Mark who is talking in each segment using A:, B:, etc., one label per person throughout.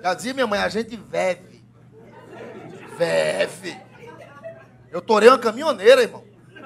A: Já dizia minha mãe, a gente vive. Vive. Eu torei uma caminhoneira, irmão.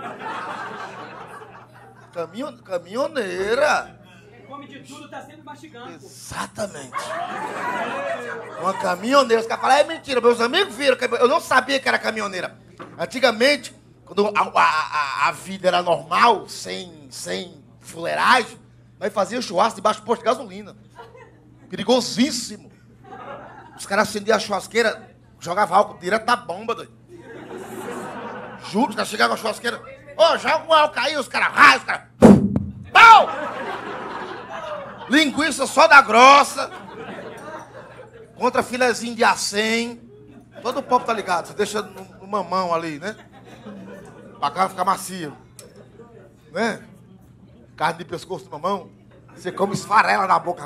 A: Caminhoneira.
B: Come de tudo, tá sempre mastigando.
A: Exatamente. Uma caminhoneira. Os caras falam, é mentira. Meus amigos viram. Eu não sabia que era caminhoneira. Antigamente, quando a vida era normal, sem fuleiragem, nós fazíamos churrasco debaixo do posto de gasolina. Perigosíssimo. Os caras acendiam a churrasqueira, jogavam álcool direto da bomba, doido. Juro, os caras chegavam com a churrasqueira. Ô, joga o álcool aí, os caras. Os caras. Pau! Linguiça só da grossa. Contra filezinho de A100. Todo o povo tá ligado. Você deixa no mamão ali, né? Pra carne ficar macio. Né? Carne de pescoço do mamão. Você come esfarela na boca.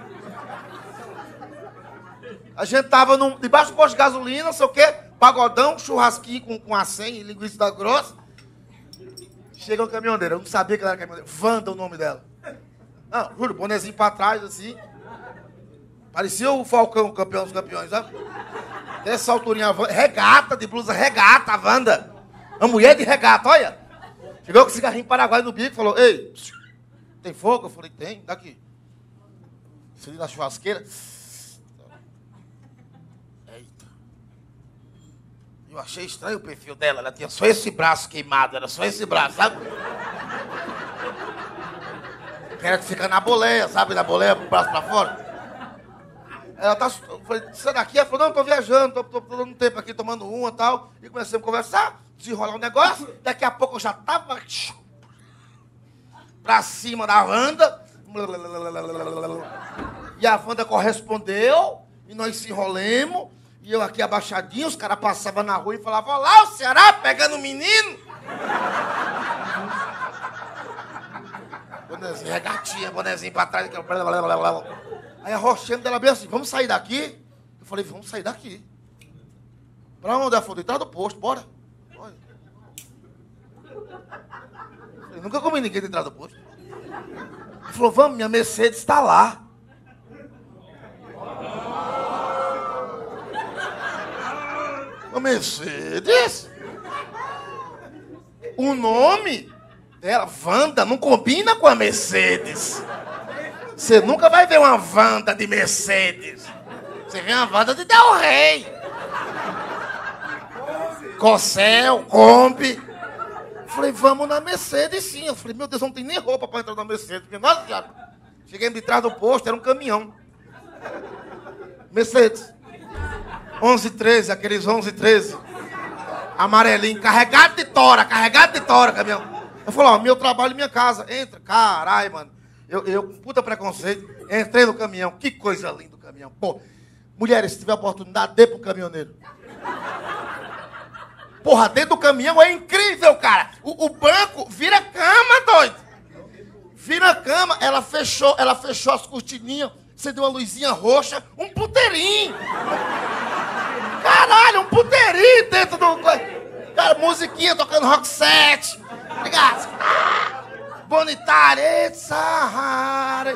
A: A gente tava debaixo do posto de gasolina, não sei o quê. Pagodão, churrasquinho com A100 e linguiça da grossa. Chega uma caminhoneira. Eu não sabia que ela era caminhoneira. Wanda, o nome dela. Não, juro, bonezinho pra trás, assim. Parecia o Falcão, campeão dos campeões, sabe? Dessa alturinha, regata, de blusa regata, a Wanda. Uma mulher de regata, olha. Chegou com cigarrinho paraguaio no bico e falou, ei, tem fogo? Eu falei, tem, daqui. Acendi na churrasqueira. Eita. Eu achei estranho o perfil dela, ela tinha só esse braço queimado, era só esse braço, sabe? Quero que fica na boleia, sabe? Na boleia, com o braço pra fora. Ela tá... Eu falei, você daqui? Ela falou, não, tô viajando, tô dando tempo aqui, tomando uma e tal. E comecei a conversar, desenrolar um negócio. Daqui a pouco eu já tava... pra cima da Wanda. E a Wanda correspondeu. E nós se enrolemos. E eu aqui abaixadinho, os caras passavam na rua e falavam, olha lá o Ceará pegando o menino. Bonezinho, regatinha, bonezinho pra trás. Aí a Roxana dela bem assim, vamos sair daqui? Eu falei, vamos sair daqui. Pra onde? Ela falou, dentro do posto, bora. Eu nunca comi ninguém dentro do posto. Ele falou, vamos, minha Mercedes está lá. Uma Mercedes? O nome dela, Wanda, não combina com a Mercedes. Você nunca vai ver uma Wanda de Mercedes. Você vê uma Wanda de Del Rey. Cossel, Kombi. Falei, vamos na Mercedes sim. Eu falei, meu Deus, não tem nem roupa para entrar na Mercedes. Porque, nossa, diabo. Cheguei de trás do posto, era um caminhão. Mercedes. 1113, aqueles 1113. Amarelinho, carregado de tora, caminhão. Eu falei, ó, meu trabalho e minha casa. Entra. Caralho, mano. Eu, puta preconceito, entrei no caminhão. Que coisa linda o caminhão. Pô, mulheres, se tiver oportunidade, dê pro caminhoneiro. Porra, dentro do caminhão é incrível, cara. O banco vira cama, doido. Vira cama. Ela fechou as cortininhas. Você deu uma luzinha roxa. Um puteirinho. Caralho, um puteirinho dentro do... Cara, musiquinha tocando rock set. Ligado? Bonitário, Sahara.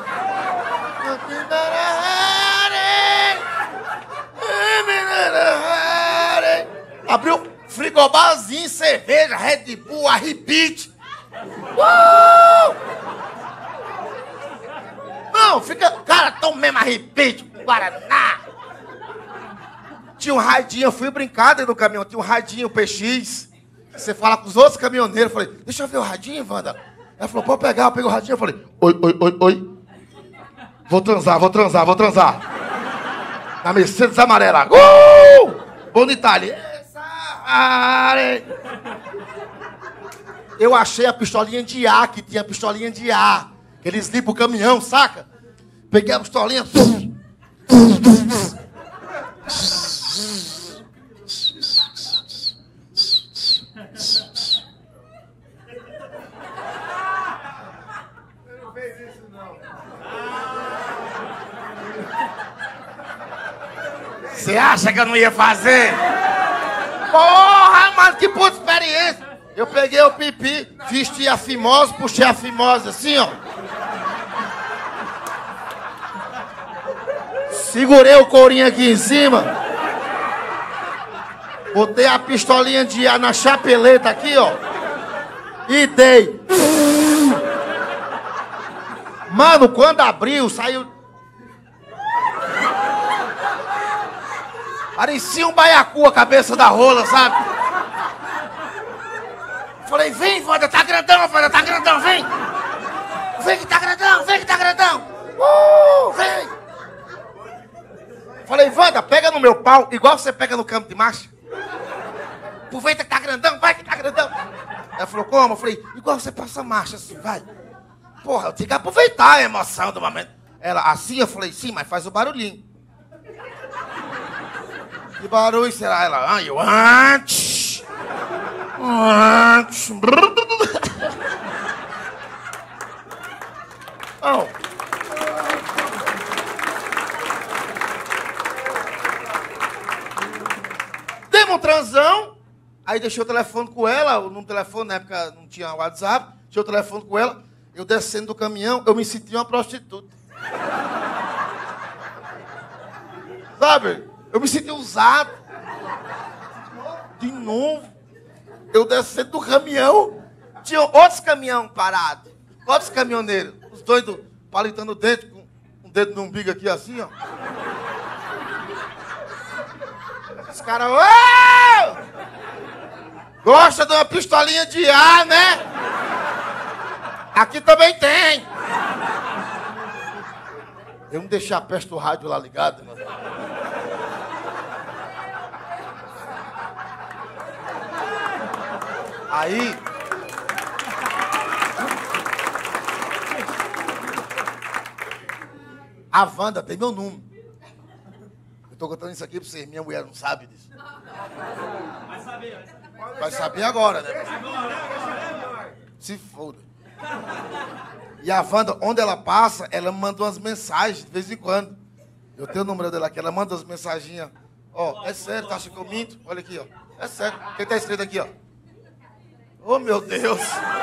A: Abriu frigobarzinho, cerveja, Red Bull, Arribite. Não, fica... Cara, toma mesmo Arribite, Guaraná. Tinha um radinho, eu fui brincar dentro do caminhão, tinha um radinho PX. Você fala com os outros caminhoneiros, eu falei, deixa eu ver o radinho, Wanda. Ela falou, pode pegar, eu peguei o radinho, eu falei, oi. Vou transar. Na Mercedes amarela. Bonitali. Eu achei a pistolinha de ar, que tinha pistolinha de ar. Que eles limpam o caminhão, saca? Peguei a pistolinha. Você acha que eu não ia fazer? Porra, mano, que puta experiência. Eu peguei o pipi, vesti a fimose, puxei a fimose assim, ó. Segurei o courinho aqui em cima. Botei a pistolinha de ar na chapeleta aqui, ó. E dei. Mano, quando abriu, saiu... Parecia um baiacu a cabeça da rola, sabe? Falei, vem, Wanda, tá grandão, vem! Vem que tá grandão, vem! Falei, Wanda, pega no meu pau, igual você pega no campo de marcha. Aproveita que tá grandão, vai que tá grandão. Ela falou, como? Eu falei, igual você passa marcha assim, vai. Porra, eu tenho que aproveitar a emoção do momento. Ela, assim? Eu falei, sim, mas faz o barulhinho. Que barulho será? Ela, eu antes. Não. Demos um transão. Aí deixei o telefone com ela. No telefone, na época não tinha WhatsApp. Deixei o telefone com ela. Eu descendo do caminhão, eu me senti uma prostituta. Sabe? Eu me senti usado. De novo. Eu descendo do caminhão. Tinha outros caminhões parados. Outros caminhoneiros. Os doidos palitando o dedo, com um dedo no umbigo aqui assim, ó. Os caras... Gosta de uma pistolinha de ar, né? Aqui também tem. Eu não deixei a peste do rádio lá ligado, mano. Aí... A Wanda tem meu número. Eu tô contando isso aqui pra vocês. Minha mulher não sabe disso.
B: Vai saber.
A: Vai saber agora, né? Se foda. E a Wanda, onde ela passa, ela manda umas mensagens de vez em quando. Eu tenho o número dela aqui, ela manda umas mensaginhas. Ó, é sério, tá achando que eu minto? Olha aqui, ó. É sério. Quem tá escrito aqui, ó? Oh, meu Deus.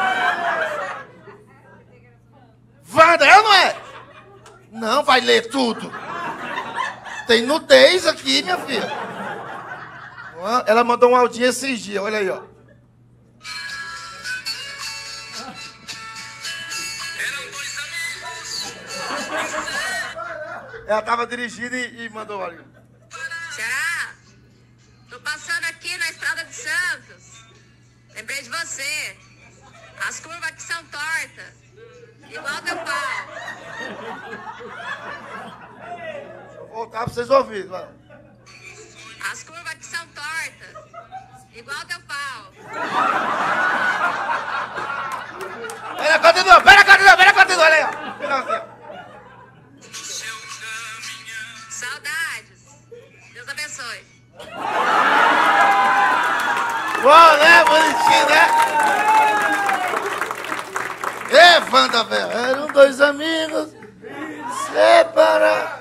A: Wanda, ela não é? Não, vai ler tudo. Tem nudez aqui, minha filha. Ela mandou um áudio esses dias, olha aí, ó. Ela tava dirigindo e mandou áudio.
C: Xará, tô passando aqui na estrada de Santos. Lembrei de você. As curvas aqui são tortas. Igual teu pau.
A: Vou voltar pra vocês ouvirem, mano.
C: As curvas aqui são tortas. Igual teu pau.
A: Continua, olha aí, ó.
C: Saudades. Deus abençoe.
A: Bom, né? Bonitinho, né? Wanda, velho. Eram dois amigos separados.